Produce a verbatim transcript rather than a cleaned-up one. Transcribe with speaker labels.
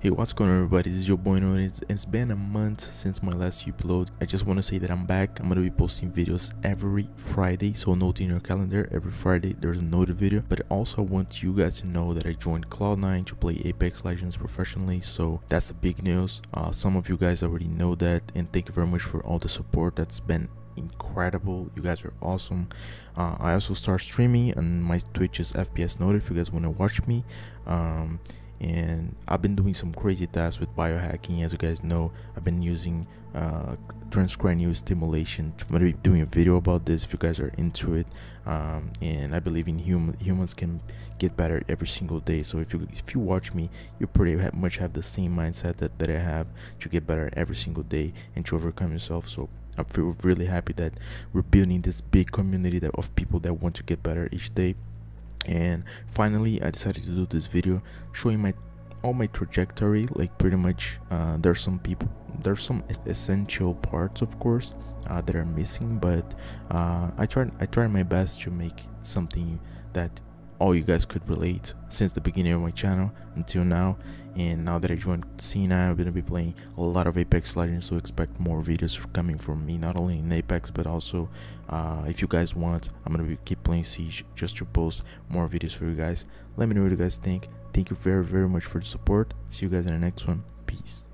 Speaker 1: Hey, what's going on, everybody? This is your boy Noah. It's, it's been a month since my last upload. I just want to say that I'm back. I'm gonna be posting videos every Friday, so note in your calendar, every Friday there's another video. But also I want you guys to know that I joined Cloud nine to play Apex Legends professionally, so that's a big news. Uh, some of you guys already know that, and thank you very much for all the support. That's been incredible. You guys are awesome. uh, I also start streaming, and my Twitch is F P S Note if you guys want to watch me. um and I've been doing some crazy tasks with biohacking. As you guys know, I've been using uh, transcranial stimulation. I'm gonna be doing a video about this if you guys are into it. Um, and I believe in human humans can get better every single day. So if you if you watch me, you pretty ha much have the same mindset that, that I have, to get better every single day and to overcome yourself. So I feel really happy that we're building this big community that, of people that want to get better each day. And finally I decided to do this video showing my all my trajectory, like pretty much. Uh, there's some people there's some essential parts, of course, uh, that are missing, but uh, I tried I tried my best to make something that all you guys could relate since the beginning of my channel until now. And now that I joined C nine, I'm gonna be playing a lot of Apex Legends, so expect more videos coming from me, not only in Apex but also uh, if you guys want, I'm gonna be keep playing Siege just to post more videos for you guys. Let me know what you guys think. Thank you very very much for the support. See you guys in the next one. Peace.